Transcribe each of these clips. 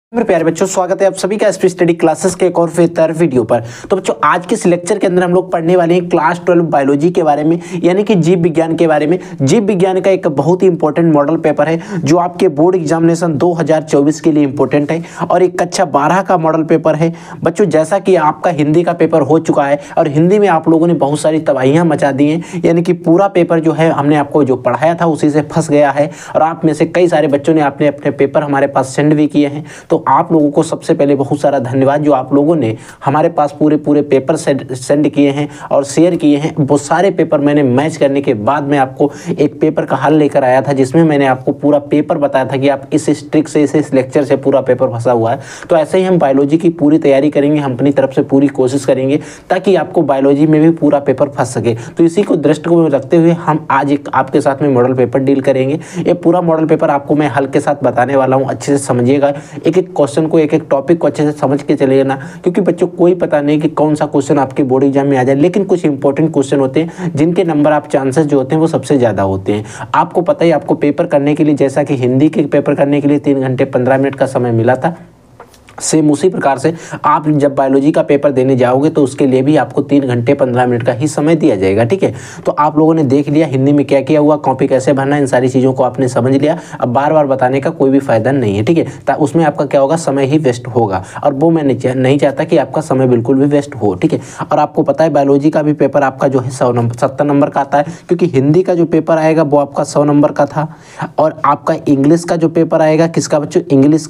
मेरे प्यारे बच्चों, स्वागत है आप सभी का एसपी स्टडी क्लासेस के एक और बेहतर वीडियो पर। तो बच्चों, आज के इस लेक्चर के अंदर हम लोग पढ़ने वाले हैं क्लास 12 बायोलॉजी के बारे में, यानी कि जीव विज्ञान के बारे में। जीव विज्ञान का एक बहुत ही इंपॉर्टेंट मॉडल पेपर है जो आपके बोर्ड एग्जामिनेशन 2024 के लिए इंपॉर्टेंट है और एक कक्षा 12 का मॉडल पेपर है। बच्चों, जैसा कि आपका हिंदी का पेपर हो चुका है और हिंदी में आप लोगों ने बहुत सारी तबाहियां मचा दी हैं, यानी कि पूरा पेपर जो है हमने आपको जो पढ़ाया था उसी से फंस गया है और आप में से कई सारे बच्चों ने अपने अपने पेपर हमारे पास सेंड भी किए हैं। तो आप लोगों को सबसे पहले बहुत सारा धन्यवाद जो आप लोगों ने हमारे पास पूरे पेपर सेंड किए हैं और शेयर किए हैं। वो सारे पेपर मैंने मैच करने के बाद मैं आपको एक पेपर का हल लेकर आया था जिसमें मैंने आपको पूरा पेपर बताया था कि आप इस ट्रिक से इस लेक्चर से पूरा पेपर फंसा हुआ है। तो ऐसे ही हम बायोलॉजी की पूरी तैयारी करेंगे, हम अपनी तरफ से पूरी कोशिश करेंगे ताकि आपको बायोलॉजी में भी पूरा पेपर फंस सके। तो इसी को दृष्टिकोण में रखते हुए हम आज एक आपके साथ में मॉडल पेपर डील करेंगे। ये पूरा मॉडल पेपर आपको मैं हल के साथ बताने वाला हूँ, अच्छे से समझिएगा। एक एक क्वेश्चन को, एक एक टॉपिक को अच्छे से समझ के चलिए ना, क्योंकि बच्चों कोई पता नहीं कि कौन सा क्वेश्चन आपके बोर्ड एग्जाम में आ जाए, लेकिन कुछ इंपॉर्टेंट क्वेश्चन होते हैं जिनके नंबर आप चांसेस जो होते हैं वो सबसे ज़्यादा होते हैं। आपको पता ही, आपको पेपर करने के लिए, जैसा कि हिंदी के पेपर करने के लिए 3 घंटे 15 मिनट का समय मिला था, सेम उसी प्रकार से आप जब बायोलॉजी का पेपर देने जाओगे तो उसके लिए भी आपको 3 घंटे 15 मिनट का ही समय दिया जाएगा। ठीक है, तो आप लोगों ने देख लिया हिंदी में क्या किया हुआ, कॉपी कैसे भरना, इन सारी चीज़ों को आपने समझ लिया। अब बार बार बताने का कोई भी फायदा नहीं है। ठीक है, उसमें आपका क्या होगा, समय ही वेस्ट होगा और वो मैं नहीं चाहता कि आपका समय बिल्कुल भी वेस्ट हो। ठीक है, और आपको पता है बायोलॉजी का भी पेपर आपका जो है 70 नंबर का आता है, क्योंकि हिंदी का जो पेपर आएगा वो आपका 100 नंबर का था और आपका इंग्लिश का जो पेपर आएगा, किसका बच्चों,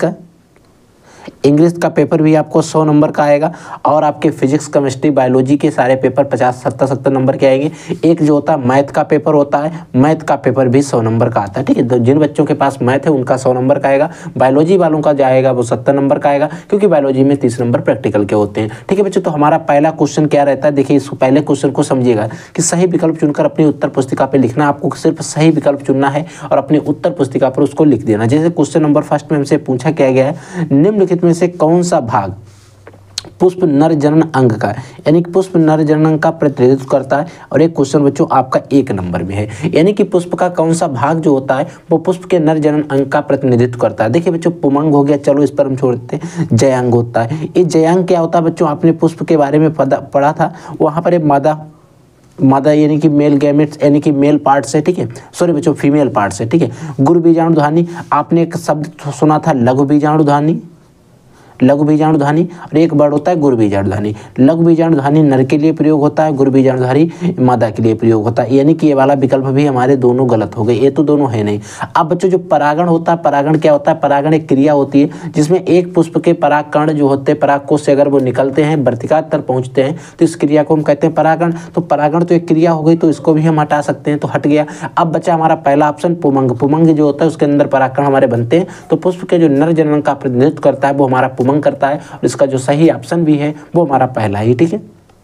इंग्लिश का पेपर भी आपको 100 नंबर का आएगा और आपके फिजिक्स, केमिस्ट्री, बायोलॉजी के सारे पेपर 50, 70 नंबर के आएंगे। एक जो होता है मैथ का पेपर होता है, मैथ का पेपर भी 100 नंबर का आता है। ठीक है, तो जिन बच्चों के पास मैथ है उनका 100 नंबर का आएगा, बायोलॉजी वालों का जाएगा वो 70 नंबर का आएगा, क्योंकि बायोलॉजी में 30 नंबर प्रैक्टिकल के होते हैं। ठीक है बच्चों, तो हमारा पहला क्वेश्चन क्या रहता है, देखिए इस पहले क्वेश्चन को समझिएगा कि सही विकल्प चुनकर अपनी उत्तर पुस्तिका पर लिखना। आपको सिर्फ सही विकल्प चुनना है और अपनी उत्तर पुस्तिका पर उसको लिख देना। जैसे क्वेश्चन नंबर फर्स्ट में हमसे पूछा क्या गया है, निम्नलिखित में से कौन सा भाग पुष्प नर जनन अंग का है, यानी कि पुष्प नर जनन अंग का प्रतिनिधित्व करता है। और एक क्वेश्चन बच्चों आपका 1 नंबर में है, यानी कि पुष्प का कौन सा भाग जो होता है वो पुष्प के नर जनन अंग का प्रतिनिधित्व करता है। देखिए बच्चों, पुमंग हो गया, चलो इस पर हम छोड़ देते हैं। जयांग होता है, ये जयांग क्या होता है बच्चों, आपने पुष्प के बारे में पढ़ा था, वहाँ पर एक मादा यानी कि मेल गैमेट्स यानी कि मेल पार्ट्स है। ठीक है, सॉरी बच्चों, फीमेल पार्ट्स है। ठीक है, गुरु बीजाणुधानी, आपने एक शब्द सुना था लघु बीजाणुधानी, और एक वर्ड होता है गुरु बीजाणुधानी। लघु बीजाणुधानी नर के लिए प्रयोग होता है, गुरु बीजाणुधानी मादा के लिए प्रयोग होता है, यानी कि ये वाला विकल्प भी हमारे दोनों गलत हो गए, ये तो दोनों है नहीं। अब बच्चों जो परागण होता है, परागण क्या होता है, परागण एक क्रिया होती है जिसमें एक पुष्प के परागकण जो होते हैं, परागकोश से अगर वो निकलते हैं, वर्तिका तक पहुंचते हैं तो इस क्रिया को हम कहते हैं परागण। तो परागण तो एक क्रिया हो गई, तो इसको भी हम हटा सकते हैं, तो हट गया। अब बचा हमारा पहला ऑप्शन पुमंग। पुमंग जो होता है उसके अंदर परागकण हमारे बनते हैं, तो पुष्प के जो नर जनन का प्रतिनिधित्व करता है वो हमारा पुमंग करता है और इसका जो सही ऑप्शन भी है वो हमारा पहला ही। ठीक है,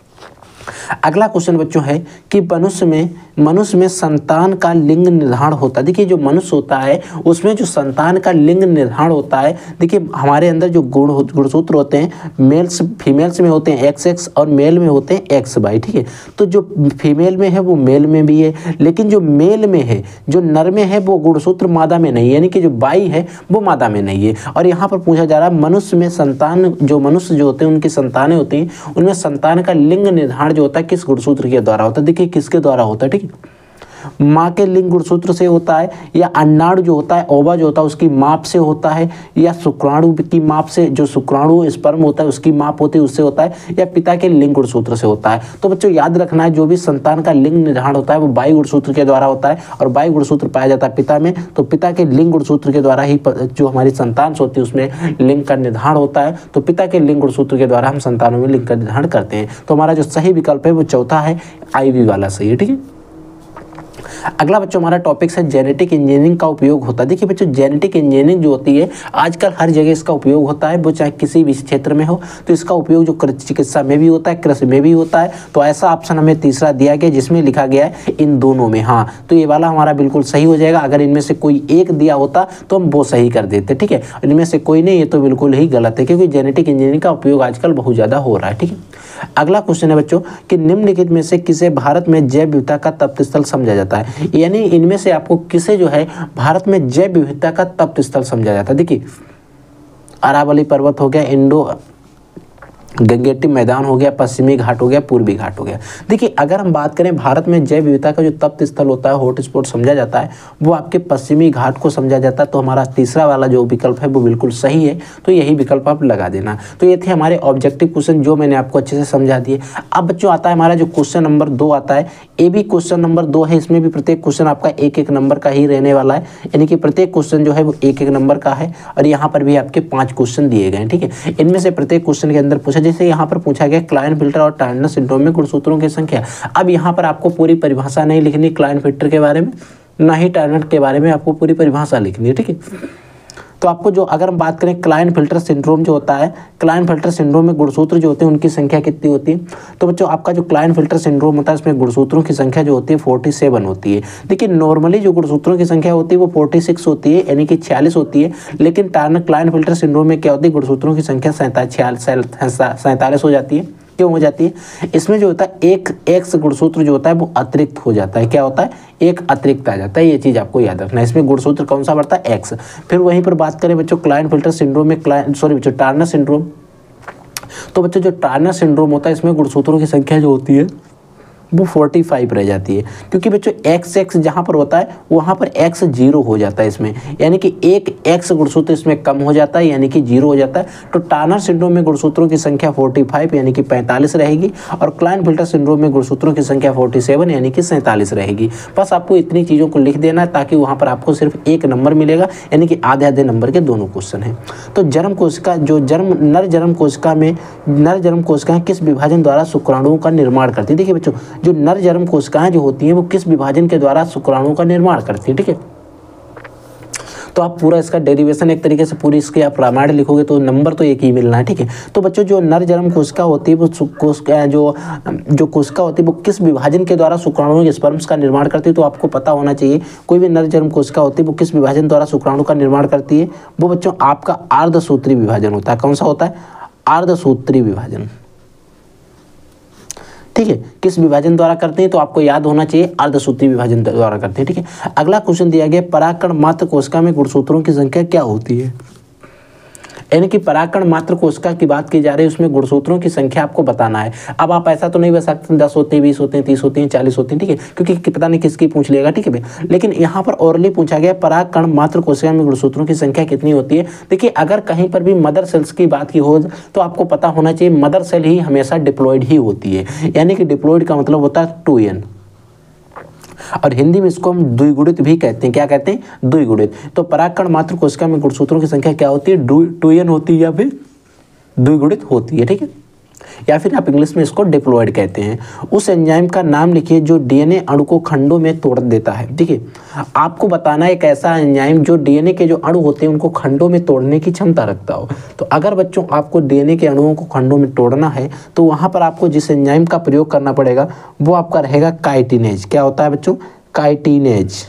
अगला क्वेश्चन बच्चों है कि मनुष्य में संतान का लिंग निर्धारण होता है। देखिए जो मनुष्य होता है उसमें जो संतान का लिंग निर्धारण होता है, देखिए हमारे अंदर जो गुणसूत्र होते हैं, फीमेल्स में होते हैं XX और मेल में होते हैं XY। ठीक है, तो जो फीमेल में है वो मेल में भी है, लेकिन जो मेल में है, जो नर में है, वो गुणसूत्र मादा में नहीं है, यानी कि जो बाई है वो मादा में नहीं है। और यहाँ पर पूछा जा रहा है मनुष्य में संतान, जो मनुष्य जो होते हैं उनकी संतानें होती हैं, उनमें संतान का लिंग निर्धारण जो होता है किस गुणसूत्र के द्वारा होता है। देखिए किसके द्वारा होता है, ठीक है, माँ के लिंग गुणसूत्र से होता है, या अंडाणु जो होता है, ओवा जो होता है उसकी माप से होता है, या शुक्राणु की माप से, जो शुक्राणु स्पर्म होता है उसकी माप होती है उससे होता है, या पिता के लिंग गुणसूत्र से होता है। तो बच्चों याद रखना है, जो भी संतान का लिंग निर्धारण होता है वो बाई गुणसूत्र के द्वारा होता है, और बाई गुणसूत्र पाया जाता है पिता में, तो पिता के लिंग गुणसूत्र के द्वारा ही जो हमारी संतान होती है उसमें लिंग का निर्धारण होता है। तो पिता के लिंग गुणसूत्र के द्वारा हम संतानों में लिंग का निर्धारण करते हैं। तो हमारा जो सही विकल्प है वो चौथा है, IV वाला सही है। ठीक है, अगला बच्चों हमारा टॉपिक है जेनेटिक इंजीनियरिंग का उपयोग होता है। देखिए बच्चों जेनेटिक इंजीनियरिंग जो होती है आजकल हर जगह इसका उपयोग होता है, वो चाहे किसी भी क्षेत्र में हो, तो इसका उपयोग जो चिकित्सा में भी होता है, कृषि में भी होता है। तो ऐसा ऑप्शन हमें तीसरा दिया गया जिसमें लिखा गया है इन दोनों में। हाँ, तो ये वाला हमारा बिल्कुल सही हो जाएगा। अगर इनमें से कोई एक दिया होता तो हम वो सही कर देते। ठीक है, इनमें से कोई नहीं, ये तो बिल्कुल ही गलत है, क्योंकि जेनेटिक इंजीनियरिंग का उपयोग आजकल बहुत ज़्यादा हो रहा है। ठीक है, अगला क्वेश्चन है बच्चों कि निम्नलिखित में से किसे भारत में जैव विविधता का तप्त स्थल समझा जाता है, यानी इनमें से आपको किसे जो है भारत में जैव विविधता का तप्त स्थल समझा जाता है। देखिए अरावली पर्वत हो गया, इंडो गंगेटिक मैदान हो गया, पश्चिमी घाट हो गया, पूर्वी घाट हो गया। देखिए अगर हम बात करें भारत में जैव विविधता का जो तप्त स्थल होता है, हॉट स्पॉट समझा जाता है, वो आपके पश्चिमी घाट को समझा जाता है। तो हमारा तीसरा वाला जो विकल्प है वो बिल्कुल सही है, तो यही विकल्प आप लगा देना। तो ये थे हमारे ऑब्जेक्टिव क्वेश्चन जो मैंने आपको अच्छे से समझा दिए। अब बच्चों आता है हमारा जो क्वेश्चन नंबर 2 आता है, ये भी क्वेश्चन नंबर 2 है। इसमें भी प्रत्येक क्वेश्चन आपका एक एक नंबर का ही रहने वाला है, यानी कि प्रत्येक क्वेश्चन जो है वो एक एक नंबर का है। और यहाँ पर भी आपके 5 क्वेश्चन दिए गए हैं, ठीक है। इनमें से प्रत्येक क्वेश्चन के अंदर पूछा, जैसे यहाँ पर पूछा गया क्लाइनफिल्टर और टार्नर सिंड्रोम में गुणसूत्रों की संख्या। अब यहाँ पर आपको पूरी परिभाषा नहीं लिखनी क्लाइनफिल्टर के बारे में, ना ही टार्नर के बारे में आपको पूरी परिभाषा लिखनी है, ठीक है। तो आपको जो अगर हम बात करें क्लाइनफिल्टर सिंड्रोम जो होता है, क्लाइनफिल्टर सिंड्रोम में गुणसूत्र जो होते हैं उनकी संख्या कितनी होती है? तो बच्चों आपका जो क्लाइनफिल्टर सिंड्रोम होता है इसमें गुणसूत्रों की संख्या जो होती है 47 होती है। देखिए नॉर्मली जो गुणसूत्रों की संख्या होती है वो 46 होती है, यानी कि 46 होती है। लेकिन टार्नर क्लाइनफिल्टर सिंड्रोम में क्या होती है, गुणसूत्रों की संख्या 47 हो जाती है। क्यों हो जाती है? इसमें जो होता है एक एक्स गुणसूत्र जो होता है वो अतिरिक्त हो जाता है। क्या होता है? एक अतिरिक्त आ जाता है। ये चीज़ आपको याद रखना है। इसमें गुणसूत्र कौन सा बढ़ता है? एक्स। फिर वहीं पर बात करें बच्चों क्लाइनफिल्टर सिंड्रोम में बच्चों टार्नर सिंड्रोम, तो बच्चों जो टार्नर सिंड्रोम होता है इसमें गुणसूत्रों की संख्या जो होती है वो 45 रह जाती है, क्योंकि बच्चों एक्स जहाँ पर होता है वहाँ पर एक्स 0 हो जाता है इसमें, यानी कि एक एक्स गुणसूत्र इसमें कम हो जाता है, यानी कि 0 हो जाता है। तो टार्नर सिंड्रोम में गुणसूत्रों की संख्या 45 यानी कि 45 रहेगी, और क्लाइनफिल्टर सिंड्रोम में गुणसूत्रों की संख्या 47 यानी कि 47 रहेगी। बस आपको इतनी चीज़ों को लिख देना है ताकि वहाँ पर आपको सिर्फ एक नंबर मिलेगा, यानी कि आधे आधे नंबर के दोनों क्वेश्चन हैं। तो जर्म कोशिका जो नर जर्म कोशिकाएं किस विभाजन द्वारा शुक्राणुओं का निर्माण करती है? देखिए बच्चों जो नर जर्म कोशिकाएं जो होती हैं वो किस विभाजन के द्वारा शुक्राणुओं का निर्माण करती है, ठीक है। तो आप पूरा इसका डेरिवेशन एक तरीके से पूरी इसकी आप रामायण लिखोगे तो नंबर तो एक ही मिलना है, ठीक है। तो बच्चों जो नर जर्म कोशिका होती है वो जो कोशिका होती है वो किस विभाजन के द्वारा शुक्राणुओं के स्पर्म्स का निर्माण करती है? तो आपको पता होना चाहिए कोई भी नर जर्म कोशिका होती है वो किस विभाजन द्वारा शुक्राणु का निर्माण करती है? वो बच्चों आपका अर्धसूत्री विभाजन होता है। कौन सा होता है? अर्धसूत्री विभाजन, ठीक है। किस विभाजन द्वारा करते हैं? तो आपको याद होना चाहिए अर्धसूत्री विभाजन द्वारा करते हैं, ठीक है। अगला क्वेश्चन दिया गया परागकण मात्र कोशिका में गुणसूत्रों की संख्या क्या होती है? यानी कि परागकण मात्र कोशिका की बात की जा रही है, उसमें गुणसूत्रों की संख्या आपको बताना है। अब आप ऐसा तो नहीं बता सकते 10 होते हैं, 20 होते हैं, 30 होते हैं, 40 होते हैं, ठीक है, क्योंकि पता नहीं किसकी पूछ लेगा, ठीक है भाई। लेकिन यहाँ पर ओरली पूछा गया परागकण मात्र कोशिका में गुणसूत्रों की संख्या कितनी होती है? देखिए अगर कहीं पर भी मदर सेल्स की बात की हो तो आपको पता होना चाहिए मदर सेल ही हमेशा डिप्लॉयड ही होती है, यानी कि डिप्लॉयड का मतलब होता है 2n, और हिंदी में इसको हम द्विगुणित भी कहते हैं। क्या कहते हैं? द्विगुणित। तो परागकण मात्र कोशिका में गुणसूत्रों की संख्या क्या होती है? 2n होती है या फिर द्विगुणित होती है, ठीक है, या फिर आप इंग्लिश में इसको डिप्लॉयड कहते हैं। उस एंजाइम का नाम लिखिए जो डीएनए अणु को खंडों में तोड़ देता है। ठीक है, आपको बताना है एक ऐसा एंजाइम जो डीएनए के जो अणु होते हैं उनको खंडों में तोड़ने की क्षमता रखता हो। तो अगर बच्चों आपको डीएनए के अणुओं को खंडों में तोड़ना है तो वहाँ पर आपको जिस एंजाइम का प्रयोग करना पड़ेगा वो आपका रहेगा काइटिनेज। क्या होता है बच्चों? काइटिनेज।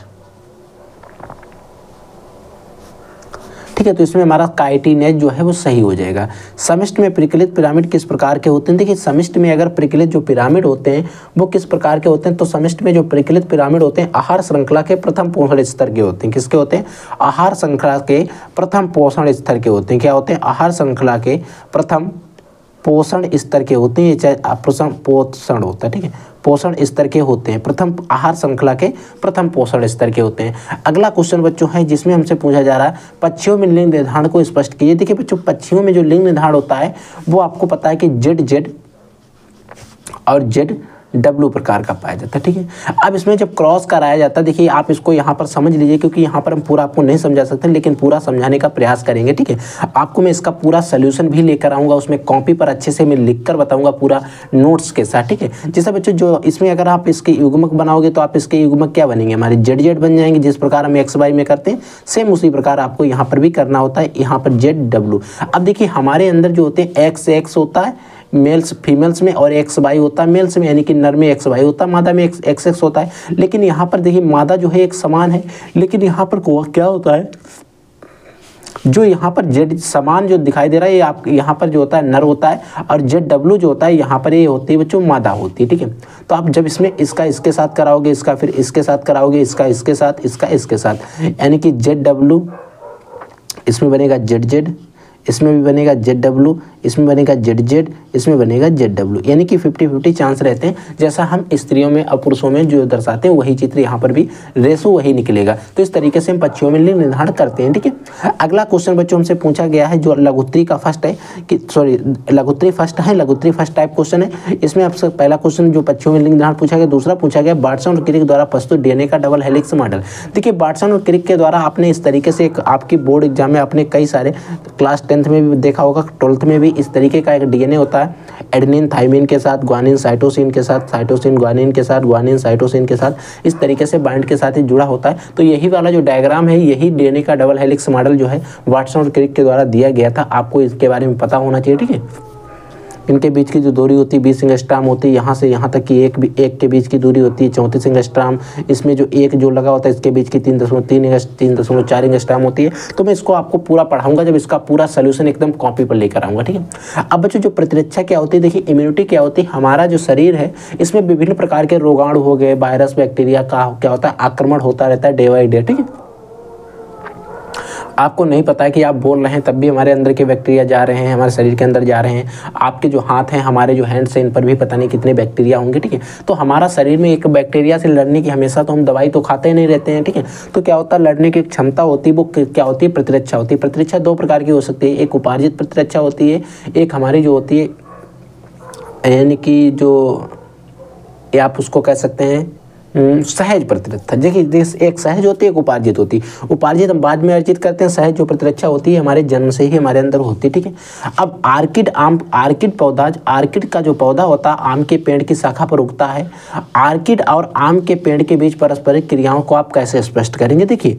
ठीक है, तो इसमें हमारा काइटिनेज जो है वो सही हो जाएगा। समिष्ट में परिकलित पिरामिड किस प्रकार के होते हैं? देखिए समिष्ट में अगर परिकलित जो पिरामिड होते हैं वो किस प्रकार के होते हैं? तो समिष्ट में जो परिकलित पिरामिड होते हैं आहार श्रृंखला के प्रथम पोषण स्तर के होते हैं। किसके होते हैं? आहार श्रृंखला के प्रथम पोषण स्तर के होते हैं। क्या होते हैं? आहार श्रृंखला के प्रथम पोषण स्तर के होते हैं, चाहे पोषण होता है। ठीक है, पोषण स्तर के होते हैं, प्रथम आहार श्रृंखला के प्रथम पोषण स्तर के होते हैं। अगला क्वेश्चन बच्चों है जिसमें हमसे पूछा जा रहा है पक्षियों में लिंग निर्धारण को स्पष्ट कीजिए। देखिए बच्चों पक्षियों में जो लिंग निर्धारण होता है वो आपको पता है कि ZZ और ZW प्रकार का पाया जाता है। ठीक है, अब इसमें जब क्रॉस कराया जाता है, देखिए आप इसको यहाँ पर समझ लीजिए क्योंकि यहाँ पर हम पूरा आपको नहीं समझा सकते लेकिन पूरा समझाने का प्रयास करेंगे। ठीक है, आपको मैं इसका पूरा सोल्यूशन भी लेकर आऊँगा, उसमें कॉपी पर अच्छे से मैं लिख कर बताऊँगा पूरा नोट्स के साथ। ठीक है, जैसे बच्चों जो इसमें अगर आप इसके युग्मक बनाओगे तो आप इसके युग्मक क्या बनेंगे? हमारे ZZ बन जाएंगे, जिस प्रकार हम XY में करते हैं सेम उसी प्रकार आपको यहाँ पर भी करना होता है, यहाँ पर ZW। अब देखिए हमारे अंदर जो होते हैं XX होता है मेल्स फीमेल्स में और XY होता है मेल्स में, यानी कि नर में XY होता है, मादा में XX होता है। लेकिन यहाँ पर देखिए मादा जो है एक समान है, लेकिन यहाँ पर क्या होता है जो यहाँ पर Z समान जो दिखाई दे रहा है ये आप यहाँ पर जो होता है नर होता है, और ZW जो होता है यहाँ पर ये होती है बच्चों मादा होती है। ठीक है, तो आप जब इसमें इसका इसके साथ कराओगे, इसका फिर इसके साथ कराओगे, इसका इसके साथ, इसका इसके साथ, यानी कि ZW इसमें बनेगा ZZ, इसमें भी बनेगा ZW, इसमें बनेगा ZZ, इसमें बनेगा ZW, यानी कि 50-50 चांस रहते हैं। जैसा हम स्त्रियों में और पुरुषों में जो दर्शाते हैं वही चित्र यहाँ पर भी रेशो वही निकलेगा। तो इस तरीके से हम पक्षियों में लिंग निर्धारण करते हैं, ठीक है। अगला क्वेश्चन बच्चों हमसे पूछा गया है जो लघुत्तरी का फर्स्ट है कि लघुत्तरी फर्स्ट है, लघुत्तरी फर्स्ट टाइप क्वेश्चन है। इसमें आपसे पहला क्वेश्चन जो पक्षियों में लिंग निर्धारण पूछा गया, दूसरा पूछा गया वाटसन और क्रिक द्वारा प्रस्तुत DNA का डबल हेलिक्स मॉडल। देखिए वाटसन और क्रिक के द्वारा आपने इस तरीके से एक आपकी बोर्ड एग्जाम में आपने कई सारे क्लास 10th में भी देखा होगा, 12th में भी इस तरीके का एक DNA होता है, एडेनिन थाइमिन के साथ, ग्वानिन साइटोसिन के साथ, साइटोसिन ग्वानिन के साथ, ग्वानिन साइटोसिन के साथ, इस तरीके से बाइंड के साथ ही जुड़ा होता है। तो यही वाला जो डायग्राम है यही DNA का डबल हेलिक्स मॉडल जो है वाटसन और क्रिक के द्वारा दिया गया था। आपको इसके बारे में पता होना चाहिए, ठीक है। इनके बीच की जो दूरी होती है 20 एंगस्ट्राम होती है, यहाँ से यहाँ तक की एक के बीच की दूरी होती है 34 एंगस्ट्राम। इसमें जो एक जो लगा होता है इसके बीच की 3.4 एंगस्ट्राम होती है। तो मैं इसको आपको पूरा पढ़ाऊंगा जब इसका पूरा सोल्यूशन एकदम कॉपी पर लेकर आऊँगा, ठीक है। अब बच्चों जो प्रतिरक्षा क्या होती है, देखिए इम्यूनिटी क्या होती है, हमारा जो शरीर है इसमें विभिन्न प्रकार के रोगाणु हो गए, वायरस बैक्टीरिया का क्या होता है आक्रमण होता रहता है डे बाई डे, ठीक है। आपको नहीं पता है कि आप बोल रहे हैं तब भी हमारे अंदर के बैक्टीरिया जा रहे हैं, हमारे शरीर के अंदर जा रहे हैं। आपके जो हाथ हैं, हमारे जो हैंड्स हैं, इन पर भी पता नहीं कितने बैक्टीरिया होंगे, ठीक है। तो हमारा शरीर में एक बैक्टीरिया से लड़ने की हमेशा तो हम दवाई तो खाते ही नहीं रहते हैं, ठीक है। तो क्या होता है लड़ने की क्षमता होती है वो क्या होती है प्रतिरक्षा होती है। प्रतिरक्षा दो प्रकार की हो सकती है, एक उपार्जित प्रतिरक्षा होती है, एक हमारी जो होती है यानी कि जो आप उसको कह सकते हैं सहज प्रतिरक्षा। देखिए एक सहज होती है, एक उपार्जित होती है। उपार्जित हम बाद में अर्जित करते हैं, सहज जो प्रतिरक्षा होती है हमारे जन्म से ही हमारे अंदर होती है, ठीक है। अब आर्किड का जो पौधा होता है आम के पेड़ की शाखा पर उगता है। आर्किड और आम के पेड़ के बीच पारस्परिक क्रियाओं को आप कैसे स्पष्ट करेंगे। देखिए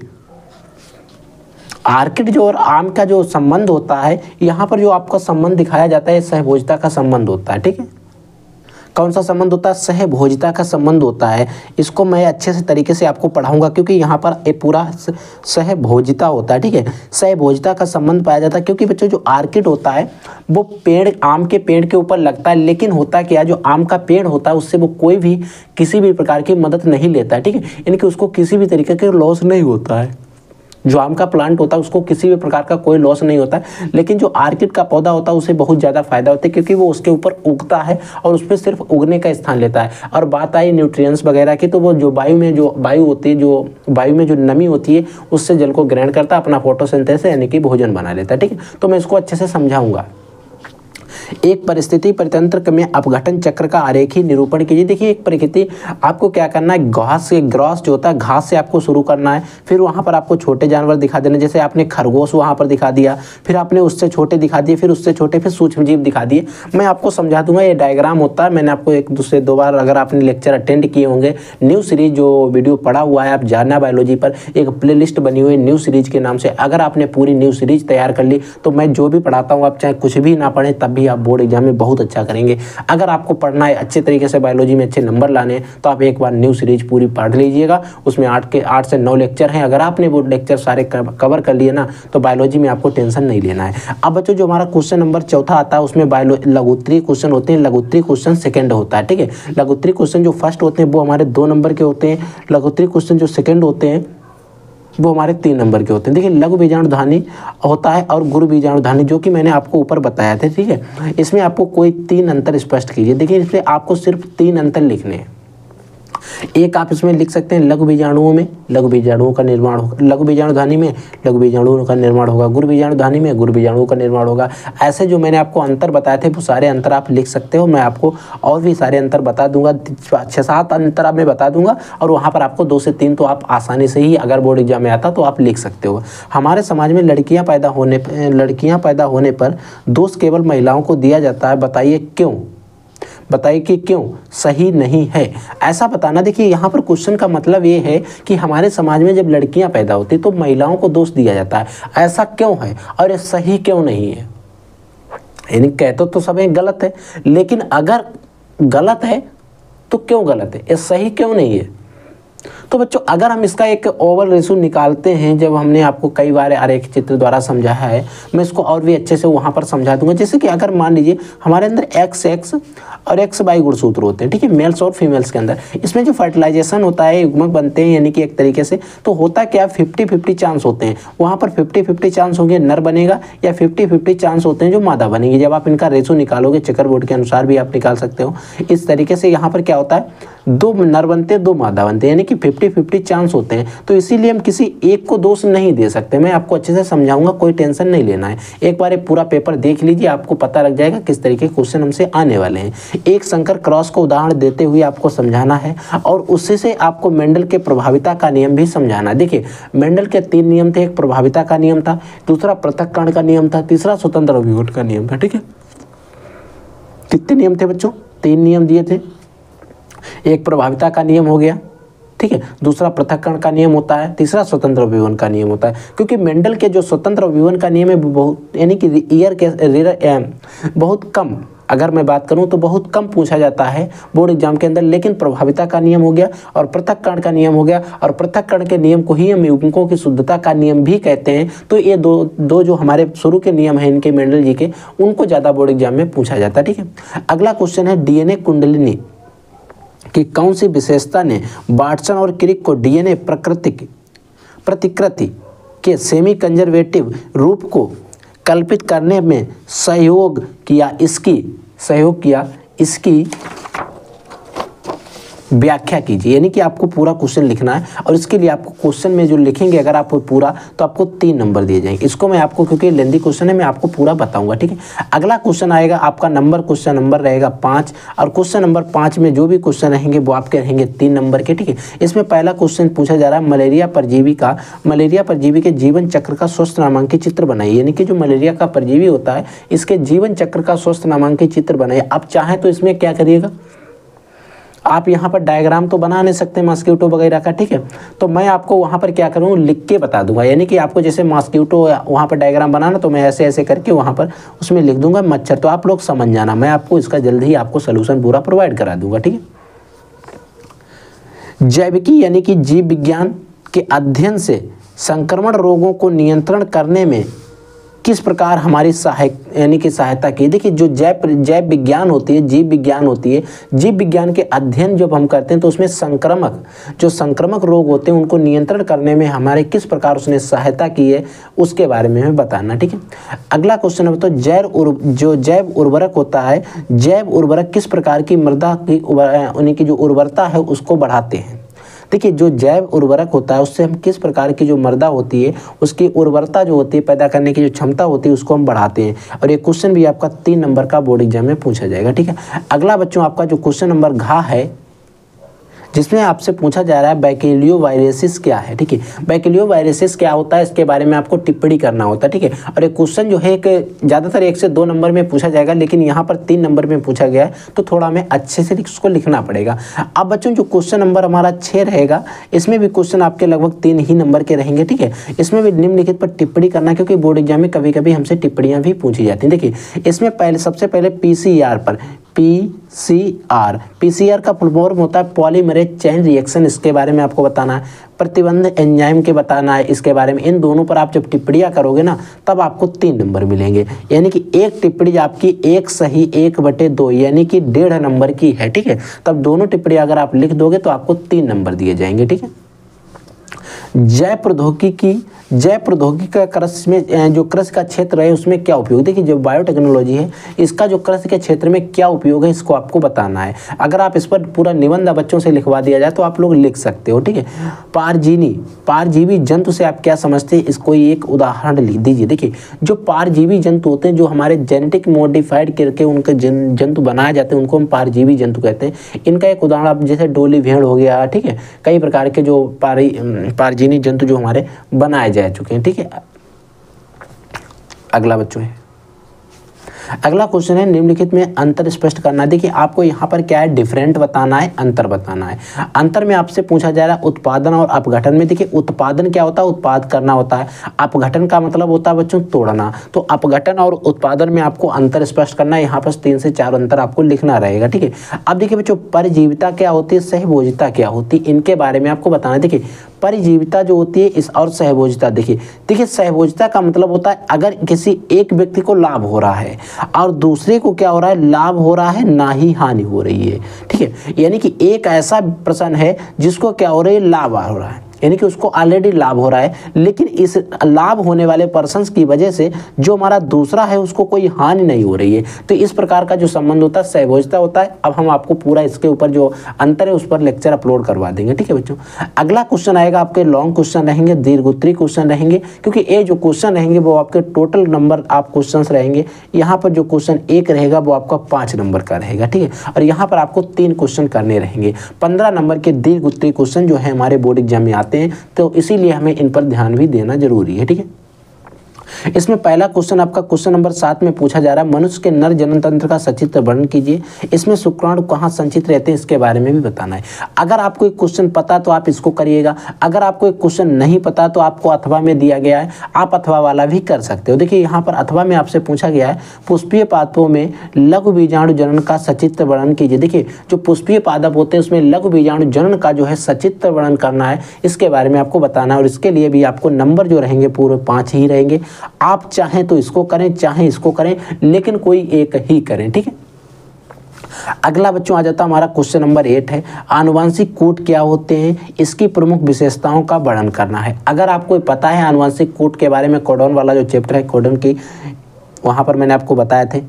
आर्किड जो और आम का जो संबंध होता है, यहाँ पर जो आपका संबंध दिखाया जाता है सहभोजिता का संबंध होता है, ठीक है। कौन सा संबंध होता है, सहभोजिता का संबंध होता है। इसको मैं अच्छे से तरीके से आपको पढ़ाऊंगा क्योंकि यहाँ पर एक पूरा सहभोजिता होता है, ठीक है। सहभोजिता का संबंध पाया जाता है क्योंकि बच्चों जो आर्किड होता है वो पेड़ आम के पेड़ के ऊपर लगता है, लेकिन होता क्या जो आम का पेड़ होता है उससे वो कोई भी किसी भी प्रकार की मदद नहीं लेता है, ठीक है। यानी कि उसको किसी भी तरीके का लॉस नहीं होता है। जो आम का प्लांट होता है उसको किसी भी प्रकार का कोई लॉस नहीं होता है, लेकिन जो आर्किड का पौधा होता है उसे बहुत ज़्यादा फायदा होता है क्योंकि वो उसके ऊपर उगता है और उस पर सिर्फ उगने का स्थान लेता है। और बात आई न्यूट्रिएंट्स वगैरह की, तो वो जो वायु होती है, जो वायु में जो नमी होती है उससे जल को ग्रहण करता है, अपना फोटोसिंथेसिस यानी कि भोजन बना लेता है, ठीक है। तो मैं इसको अच्छे से समझाऊंगा। एक परिस्थिति परितंत्र में अपघटन चक्र का आरेखी निरूपण कीजिए। देखिए एक प्रकृति आपको क्या करना है, घास जो होता है घास से आपको शुरू करना है, फिर वहाँ पर आपको छोटे जानवर दिखा देने, जैसे आपने खरगोश वहाँ पर दिखा दिया, फिर आपने उससे छोटे दिखा दिए, फिर उससे छोटे, फिर सूक्ष्म जीव दिखा दिए। मैं आपको समझा दूंगा, ये डायग्राम होता है। मैंने आपको एक दूसरे दो बार अगर आपने लेक्चर अटेंड किए होंगे, न्यू सीरीज जो वीडियो पढ़ा हुआ है आप जानना बायोलॉजी पर, एक प्लेलिस्ट बनी हुई है न्यू सीरीज के नाम से। अगर आपने पूरी न्यू सीरीज तैयार कर ली तो मैं जो भी पढ़ाता हूँ आप चाहे कुछ भी ना पढ़ें तब भी आप बोर्ड एग्जाम में बहुत अच्छा करेंगे। अगर आपको पढ़ना है अच्छे तरीके से बायोलॉजी में अच्छे नंबर लाने हैं तो आप एक बार न्यू सीरीज पूरी पढ़ लीजिएगा। उसमें 8 से 9 लेक्चर हैं। अगर आपने वो लेक्चर सारे कवर कर लिए ना तो बायोलॉजी में आपको टेंशन नहीं लेना है। अब बच्चों जो हमारा क्वेश्चन नंबर 4 आता है उसमें लघुत्तरी क्वेश्चन होते हैं। लघुत्तरी क्वेश्चन सेकंड होता है, ठीक है। लघुत्तरी क्वेश्चन जो फर्स्ट होते हैं वो हमारे 2 नंबर के होते हैं। लघुत्तरी क्वेश्चन जो सेकंड होते हैं वो हमारे 3 नंबर के होते हैं। देखिए लघु बीजाणुधानी होता है और गुरु बीजाणुधानी जो कि मैंने आपको ऊपर बताया था, ठीक है। इसमें आपको कोई 3 अंतर स्पष्ट कीजिए। देखिए इसमें आपको सिर्फ 3 अंतर लिखने हैं। एक आप इसमें लिख सकते हैं लघु बीजाणुओं में लघु बीजाणुओं का निर्माण होगा, लघु बीजाणुधानी में लघु बीजाणुओं का निर्माण होगा, गुरु बीजाणुधानी में गुरु बीजाणुओं का निर्माण होगा। ऐसे जो मैंने आपको अंतर बताए थे वो सारे अंतर आप लिख सकते हो। मैं आपको और भी सारे अंतर बता दूंगा, 6-7 अंतर आप मैं बता दूंगा और वहाँ पर आपको 2 से 3 तो आप आसानी से ही अगर बोर्ड एग्जाम में आता तो आप लिख सकते हो। हमारे समाज में लड़कियाँ पैदा होने पर दोष केवल महिलाओं को दिया जाता है, बताइए क्यों? बताइए कि क्यों सही नहीं है, ऐसा बताना। देखिए यहाँ पर क्वेश्चन का मतलब ये है कि हमारे समाज में जब लड़कियां पैदा होती तो महिलाओं को दोष दिया जाता है, ऐसा क्यों है और ये सही क्यों नहीं है? यानी कहते तो सब गलत है, लेकिन अगर गलत है तो क्यों गलत है, ये सही क्यों नहीं है? तो बच्चों अगर हम इसका एक ओवल रेशो निकालते हैं, जब हमने आपको कई बार आरेख चित्र द्वारा समझाया है, मैं इसको और भी अच्छे से वहाँ पर समझा दूंगा। जैसे कि अगर मान लीजिए हमारे अंदर XX और XY गुणसूत्र होते हैं, ठीक है, मेल्स और फीमेल्स के अंदर, इसमें जो फर्टिलाइजेशन होता है, युग्मक बनते हैं, यानी कि एक तरीके से तो होता क्या 50-50 चांस होते हैं। वहाँ पर 50-50 चांस होंगे नर बनेगा या 50-50 चांस होते हैं जो मादा बनेगी। जब आप इनका रेशो निकालोगे, चेकर बोर्ड के अनुसार भी आप निकाल सकते हो। इस तरीके से यहाँ पर क्या होता है, 2 नर बनते हैं 2 मादा बनते हैं, यानी कि 50-50 चांस होते हैं। तो इसीलिए हम किसी एक को दोष नहीं दे सकते। मैं आपको अच्छे से समझाऊंगा, कोई टेंशन नहीं लेना है। एक बार पूरा पेपर देख लीजिए, आपको पता लग जाएगा किस तरीके के क्वेश्चन हमसे आने वाले हैं। एक संकर क्रॉस को उदाहरण देते हुए आपको समझाना है और उसी से आपको मेंडल के प्रभाविता का नियम भी समझाना है। देखिए मेंडल के 3 नियम थे, एक प्रभाविता का नियम था, दूसरा पृथक्करण का नियम था, तीसरा स्वतंत्र अभिव्यक्ति का नियम था। ठीक है, कितने नियम थे बच्चों? 3 नियम दिए थे। एक प्रभाविता का नियम हो गया, ठीक है, दूसरा पृथक्करण का नियम होता है, तीसरा स्वतंत्र अभिवहन का नियम होता है। क्योंकि मेंडल के जो स्वतंत्र अभिवहन का नियम है बहुत, यानी कि ईयर के बहुत कम, अगर मैं बात करूं तो बहुत कम पूछा जाता है बोर्ड एग्जाम के अंदर। लेकिन प्रभाविता का नियम हो गया और पृथक्करण का नियम हो गया, और पृथक्करण के नियम को ही हम युग्मकों की शुद्धता का नियम भी कहते हैं। तो ये दो जो हमारे शुरू के नियम हैं इनके, मेंडल जी के, उनको ज़्यादा बोर्ड एग्जाम में पूछा जाता है। ठीक है, अगला क्वेश्चन है डीएनए कुंडलिनी कि कौन सी विशेषता ने वाटसन और क्रिक को डीएनए प्रतिकृति के सेमी कंजर्वेटिव रूप को कल्पित करने में सहयोग किया? इसकी व्याख्या कीजिए। यानी कि आपको पूरा क्वेश्चन लिखना है और इसके लिए आपको क्वेश्चन में जो लिखेंगे अगर आप पूरा, तो आपको 3 नंबर दिए जाएंगे। इसको मैं आपको, क्योंकि लेंदी क्वेश्चन है, मैं आपको पूरा बताऊंगा। ठीक है, अगला क्वेश्चन आएगा आपका क्वेश्चन नंबर रहेगा 5, और क्वेश्चन नंबर 5 में जो भी क्वेश्चन रहेंगे वो आपके रहेंगे 3 नंबर के। ठीक है, इसमें पहला क्वेश्चन पूछा जा रहा है मलेरिया परजीवी के जीवन चक्र का स्वस्थ नामांकित चित्र बनाइए। यानी कि जो मलेरिया का परजीवी होता है, इसके जीवन चक्र का स्वस्थ नामांकित चित्र बनाइए। आप चाहें तो इसमें क्या करिएगा, आप यहाँ पर डायग्राम तो बना नहीं सकते मॉस्किटो वगैरह का। ठीक है, तो मैं आपको वहाँ पर क्या करूँ, लिख के बता दूंगा। यानी कि आपको जैसे मॉस्किटो वहाँ पर डायग्राम बनाना, तो मैं ऐसे ऐसे करके वहाँ पर उसमें लिख दूंगा मच्छर, तो आप लोग समझ जाना। मैं आपको इसका जल्द ही आपको सोल्यूशन पूरा प्रोवाइड करा दूंगा। ठीक है, जैविकी यानी कि जीव विज्ञान के अध्ययन से संक्रमण रोगों को नियंत्रण करने में किस प्रकार हमारी सहायता की? देखिए जो जैव विज्ञान होती है, जीव विज्ञान होती है, जीव विज्ञान के अध्ययन जब हम करते हैं तो उसमें संक्रमक रोग होते हैं उनको नियंत्रण करने में हमारे किस प्रकार उसने सहायता की है, उसके बारे में हमें बताना। ठीक है, अगला क्वेश्चन है तो जो जैव उर्वरक होता है, जैव उर्वरक किस प्रकार की मृदा की उनकी जो उर्वरता है उसको बढ़ाते हैं? देखिए जो जैव उर्वरक होता है उससे हम किस प्रकार की जो मृदा होती है उसकी उर्वरता जो होती है, पैदा करने की जो क्षमता होती है, उसको हम बढ़ाते हैं। और ये क्वेश्चन भी आपका 3 नंबर का बोर्ड एग्जाम में पूछा जाएगा। ठीक है, अगला बच्चों आपका जो क्वेश्चन नंबर घ है, जिसमें आपसे पूछा जा रहा है बैक्टीरियोवायरसिस क्या है। ठीक है, बैक्टीरियोवायरसिस क्या होता है इसके बारे में आपको टिप्पणी करना होता है। ठीक है, और एक क्वेश्चन जो है एक ज़्यादातर 1 से 2 नंबर में पूछा जाएगा, लेकिन यहाँ पर 3 नंबर में पूछा गया है, तो थोड़ा हमें अच्छे से उसको लिखना पड़ेगा। अब बच्चों जो क्वेश्चन नंबर हमारा 6 रहेगा, इसमें भी क्वेश्चन आपके लगभग 3 ही नंबर के रहेंगे। ठीक है, इसमें भी निम्नलिखित पर टिप्पणी करना, क्योंकि बोर्ड एग्जाम में कभी कभी हमसे टिप्पणियाँ भी पूछी जाती हैं। देखिए इसमें सबसे पहले पीसीआर पर, पीसीआर का फुल फॉर्म होता है पॉलीमरेज चेन रिएक्शन, इसके बारे में आपको बताना है। प्रतिबंध एंजाइम के बताना है इसके बारे में। इन दोनों पर आप जब टिप्पणियाँ करोगे ना, तब आपको 3 नंबर मिलेंगे। यानी कि एक टिप्पणी आपकी 1 सही 1/2 यानी कि 1.5 नंबर की है। ठीक है, तब दोनों टिप्पणी अगर आप लिख दोगे तो आपको 3 नंबर दिए जाएंगे। ठीक है, जैव प्रौद्योगिकी का कृषि में जो कृषि का क्षेत्र है उसमें क्या उपयोग? देखिए जो बायोटेक्नोलॉजी है इसका जो कृषि के क्षेत्र में क्या उपयोग है इसको आपको बताना है। अगर आप इस पर पूरा निबंध बच्चों से लिखवा दिया जाए तो आप लोग लिख सकते हो। ठीक है, पारजीवी जंतु से आप क्या समझते हैं, इसको एक उदाहरण लिख दीजिए। देखिए जो पारजीवी जंतु होते हैं, जो हमारे जेनेटिक मॉडिफाइड करके उनके जंतु बनाए जाते हैं, उनको हम पारजीवी जंतु कहते हैं। इनका एक उदाहरण आप जैसे डोली भेड़ हो गया। ठीक है, कई प्रकार के जो पारजीवी जंतु जो हमारे बनाए जा चुके हैं। ठीक है, अगला बच्चों है अगला क्वेश्चन है निम्नलिखित में अंतर स्पष्ट करना। देखिए आपको यहाँ पर क्या है, डिफरेंट बताना है, अंतर बताना है। अंतर में आपसे पूछा जा रहा है उत्पादन और अपघटन में। देखिए उत्पादन क्या होता है, उत्पाद करना होता है। अपघटन का मतलब होता है बच्चों तोड़ना। तो अपघटन और उत्पादन में आपको अंतर स्पष्ट करना है। यहाँ पर 3 से 4 अंतर आपको लिखना रहेगा, ठीक है। अब देखिए बच्चों परजीविता क्या होती है, सहभोजिता क्या होती है, इनके बारे में आपको बताना है। देखिए परिजीविता जो होती है इस और सहभोजिता, देखिए सहभोजिता का मतलब होता है अगर किसी एक व्यक्ति को लाभ हो रहा है और दूसरे को क्या हो रहा है, लाभ हो रहा है ना ही हानि हो रही है, ठीक है। यानी कि एक ऐसा पर्सन है जिसको क्या हो रही है, लाभ हो रहा है, यानी कि उसको ऑलरेडी लाभ हो रहा है, लेकिन इस लाभ होने वाले पर्सन्स की वजह से जो हमारा दूसरा है उसको कोई हानि नहीं हो रही है। तो इस प्रकार का जो संबंध होता है सहभोजिता होता है। अब हम आपको पूरा इसके ऊपर जो अंतर है उस पर लेक्चर अपलोड करवा देंगे, ठीक है बच्चों। अगला क्वेश्चन आएगा आपके लॉन्ग क्वेश्चन रहेंगे, दीर्घोत्तरीय क्वेश्चन रहेंगे, क्योंकि ये जो क्वेश्चन रहेंगे वो आपके टोटल नंबर आप क्वेश्चन रहेंगे। यहाँ पर जो क्वेश्चन 1 रहेगा वो आपका 5 नंबर का रहेगा, ठीक है। और यहाँ पर आपको 3 क्वेश्चन करने रहेंगे। 15 नंबर के दीर्घोत्तरीय क्वेश्चन जो है हमारे बोर्ड एग्जाम में आते हैं, तो इसीलिए हमें इन पर ध्यान भी देना जरूरी है, ठीक है। इसमें पहला क्वेश्चन आपका क्वेश्चन नंबर 7 में पूछा जा रहा है मनुष्य के नर जनन तंत्र का सचित्र वर्णन कीजिए। इसमें शुक्राणु कहाँ संचित रहते हैं इसके बारे में भी बताना है। अगर आपको एक क्वेश्चन पता तो आप इसको करिएगा, अगर आपको एक क्वेश्चन नहीं पता तो आपको अथवा में दिया गया है, आप अथवा वाला भी कर सकते हो। देखिए यहाँ पर अथवा में आपसे पूछा गया है पुष्पीय पादपों में लघु बीजाणु जनन का सचित्र वर्णन कीजिए। देखिए जो पुष्पीय पादप होते हैं उसमें लघु बीजाणु जनन का जो है सचित्र वर्णन करना है, इसके बारे में आपको बताना है। और इसके लिए भी आपको नंबर जो रहेंगे पूरे 5 ही रहेंगे। आप चाहें तो इसको करें, चाहें इसको करें, लेकिन कोई एक ही करें, ठीक है। अगला बच्चों आ जाता हमारा क्वेश्चन नंबर 8 है आनुवंशिक कूट क्या होते हैं, इसकी प्रमुख विशेषताओं का वर्णन करना है। अगर आपको पता है आनुवंशिक कूट के बारे में, कोडॉन वाला जो चैप्टर है कोडॉन की, वहां पर मैंने आपको बताए थे,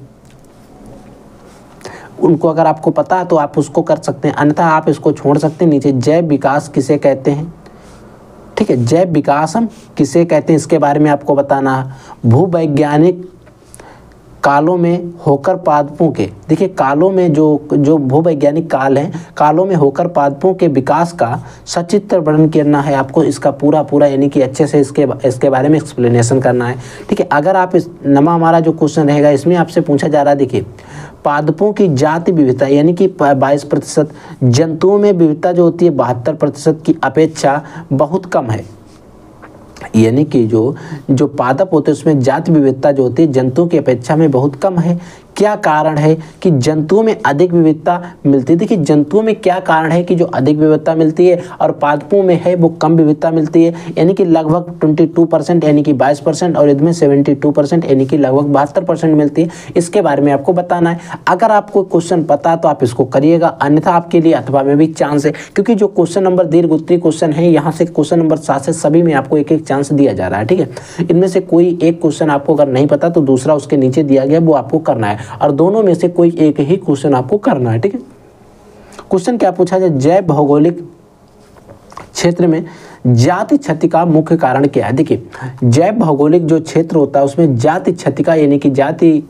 उनको अगर आपको पता है तो आप उसको कर सकते हैं, अन्यथा आप इसको छोड़ सकते हैं। नीचे जैव विकास किसे कहते हैं, ठीक है, जैव विकास हम किसे कहते हैं इसके बारे में आपको बताना है। भूवैज्ञानिक कालों में होकर पादपों के, देखिए कालों में जो भूवैज्ञानिक काल हैं, कालों में होकर पादपों के विकास का सचित्र वर्णन करना है आपको। इसका पूरा यानी कि अच्छे से इसके बारे में एक्सप्लेनेशन करना है, ठीक है। अगर आप इस नमा हमारा जो क्वेश्चन रहेगा इसमें आपसे पूछा जा रहा है, देखिए पादपों की जाति विविधता यानी कि 22%, जंतुओं में विविधता जो होती है 72% की अपेक्षा बहुत कम है। यानी कि जो पादप होते हैं उसमें जाति विविधता जो होती है जंतुओं की अपेक्षा में बहुत कम है। क्या कारण है कि जंतुओं में अधिक विविधता मिलती है। देखिए जंतुओं में क्या कारण है कि जो अधिक विविधता मिलती है और पादपों में है वो कम विविधता मिलती है, यानी कि लगभग 22% यानी कि 22% और इसमें 72% यानी कि लगभग 72% मिलती है। इसके बारे में आपको बताना है। अगर आपको क्वेश्चन पता तो आप इसको करिएगा, अन्यथा आपके लिए अथवा में भी चांस है, क्योंकि जो क्वेश्चन नंबर दीर्घोत्तरीय क्वेश्चन है यहाँ से क्वेश्चन नंबर 7 से सभी में आपको एक चांस दिया जा रहा है, ठीक है। इनमें से कोई एक क्वेश्चन आपको अगर नहीं पता तो दूसरा उसके नीचे दिया गया वो आपको करना है, और दोनों में से कोई एक ही क्वेश्चन आपको करना है, ठीक है। क्वेश्चन क्या पूछा जाए, जैव भौगोलिक क्षेत्र में जाति क्षति का मुख्य कारण क्या है। देखिए जैव भौगोलिक जो क्षेत्र होता है उसमें जाति क्षति का यानी कि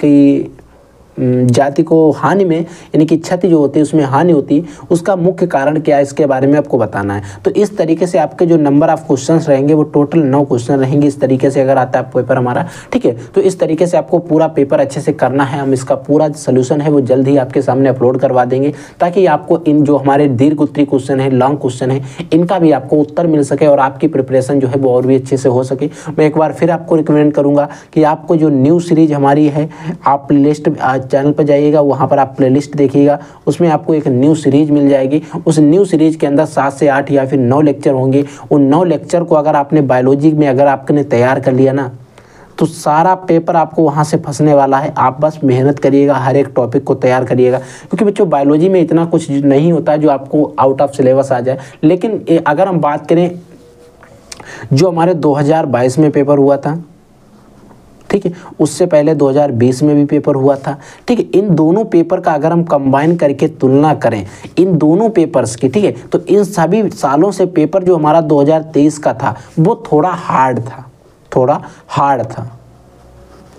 जाति को हानि में यानी कि क्षति जो होती है उसमें हानि होती है, उसका मुख्य कारण क्या है इसके बारे में आपको बताना है। तो इस तरीके से आपके जो नंबर ऑफ क्वेश्चंस रहेंगे वो टोटल 9 क्वेश्चन रहेंगे। इस तरीके से अगर आता है पेपर हमारा, ठीक है, तो इस तरीके से आपको पूरा पेपर अच्छे से करना है। हम इसका पूरा सोल्यूशन है वो जल्द ही आपके सामने अपलोड करवा देंगे, ताकि आपको इन जो हमारे दीर्घोत्तरीय क्वेश्चन है, लॉन्ग क्वेश्चन है, इनका भी आपको उत्तर मिल सके और आपकी प्रिपरेशन जो है वो और भी अच्छे से हो सके। मैं एक बार फिर आपको रिकमेंड करूँगा कि आपको जो न्यू सीरीज हमारी है, आप प्लेलिस्ट चैनल पर जाइएगा, वहाँ पर आप प्लेलिस्ट देखिएगा, उसमें आपको एक न्यू सीरीज मिल जाएगी। उस न्यू सीरीज के अंदर 7 से 8 या फिर 9 लेक्चर होंगे। उन 9 लेक्चर को अगर आपने बायोलॉजी में अगर आपने तैयार कर लिया ना, तो सारा पेपर आपको वहाँ से फंसने वाला है। आप बस मेहनत करिएगा, हर एक टॉपिक को तैयार करिएगा, क्योंकि बच्चों बायोलॉजी में इतना कुछ नहीं होता है जो आपको आउट ऑफ सिलेबस आ जाए। लेकिन अगर हम बात करें जो हमारे 2022 में पेपर हुआ था, ठीक है, उससे पहले 2020 में भी पेपर हुआ था, ठीक है, इन दोनों पेपर का अगर हम कंबाइन करके तुलना करें इन दोनों पेपर्स की, ठीक है, तो इन सभी सालों से पेपर जो हमारा 2023 का था वो थोड़ा हार्ड था।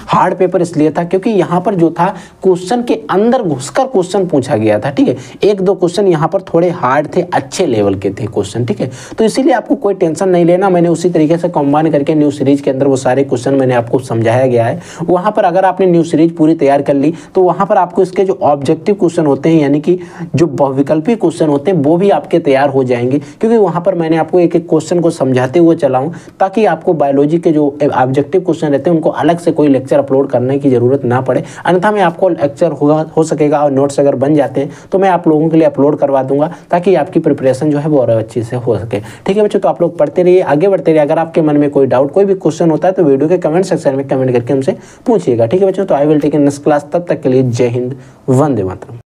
हार्ड पेपर इसलिए था क्योंकि यहाँ पर जो था क्वेश्चन के अंदर घुसकर क्वेश्चन पूछा गया था, ठीक है। एक दो क्वेश्चन यहाँ पर थोड़े हार्ड थे, अच्छे लेवल के थे क्वेश्चन, ठीक है। तो इसीलिए आपको कोई टेंशन नहीं लेना, मैंने उसी तरीके से कंबाइन करके न्यू सीरीज के अंदर वो सारे क्वेश्चन मैंने आपको समझाया गया है। वहाँ पर अगर आपने न्यू सीरीज पूरी तैयार कर ली तो वहाँ पर आपको इसके जो ऑब्जेक्टिव क्वेश्चन होते हैं यानी कि जो बहुविकल्पी क्वेश्चन होते हैं वो भी आपके तैयार हो जाएंगे, क्योंकि वहाँ पर मैंने आपको एक एक क्वेश्चन को समझाते हुए चला हूँ ताकि आपको बायोलॉजी के जो ऑब्जेक्टिव क्वेश्चन रहते हैं उनको अलग से कोई लेक्चर अपलोड करने की जरूरत ना पड़े। अन्यथा मैं आपको लेक्चर हो सकेगा और नोट्स अगर बन जाते हैं तो मैं आप लोगों के लिए अपलोड करवा दूंगा ताकि आपकी प्रिपरेशन जो है वो और अच्छी से हो सके, ठीक है बच्चों। तो आप लोग पढ़ते रहिए, आगे बढ़ते रहिए। अगर आपके मन में कोई डाउट, कोई भी क्वेश्चन होता है तो वीडियो के कमेंट सेक्शन में कमेंट करके हमसे पूछिएगा, ठीक है बच्चों। तो I will take in next class, तब तक के लिए जय हिंद, वंदे मातरम।